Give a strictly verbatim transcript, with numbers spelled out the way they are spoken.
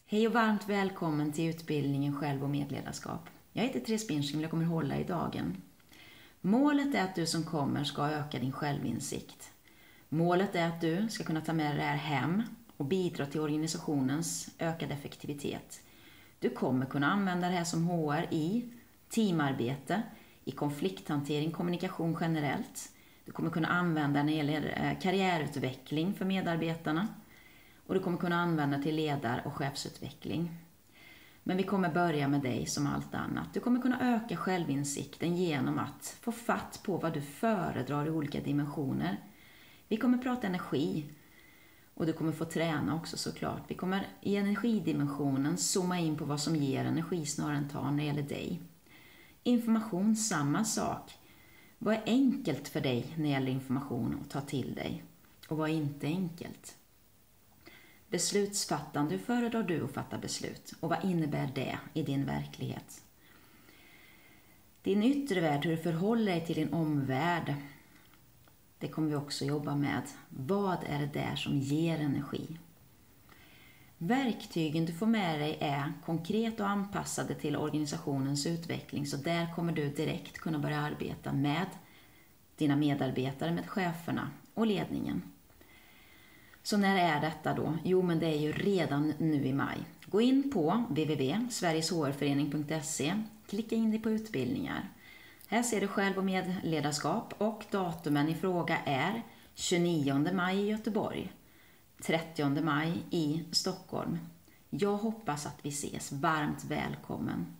Hej och varmt välkommen till utbildningen Själv- och medledarskap. Jag heter Therese Binsching och jag kommer hålla i dagen. Målet är att du som kommer ska öka din självinsikt. Målet är att du ska kunna ta med dig det här hem och bidra till organisationens ökade effektivitet. Du kommer kunna använda det här som H R i teamarbete, i konflikthantering, kommunikation generellt. Du kommer kunna använda det när det gäller karriärutveckling för medarbetarna. Och du kommer kunna använda det till ledar- och chefsutveckling. Men vi kommer börja med dig som allt annat. Du kommer kunna öka självinsikten genom att få fatt på vad du föredrar i olika dimensioner. Vi kommer prata energi och du kommer få träna också såklart. Vi kommer i energidimensionen zooma in på vad som ger energi snarare än tar när det gäller dig. Information, samma sak. Vad är enkelt för dig när det gäller information att ta till dig? Och vad är inte enkelt? Beslutsfattande, hur föredrar du att fatta beslut? Och vad innebär det i din verklighet? Din yttre värld, hur du förhåller dig till din omvärld. Det kommer vi också jobba med. Vad är det där som ger energi? Verktygen du får med dig är konkret och anpassade till organisationens utveckling. Så där kommer du direkt kunna börja arbeta med dina medarbetare, med cheferna och ledningen. Så när är detta då? Jo, men det är ju redan nu i maj. Gå in på w w w punkt sveriges h r förening punkt se. Klicka in dig på utbildningar. Här ser du själv- och medledarskap och datumen i fråga är tjugonionde maj i Göteborg, trettionde maj i Stockholm. Jag hoppas att vi ses. Varmt välkommen!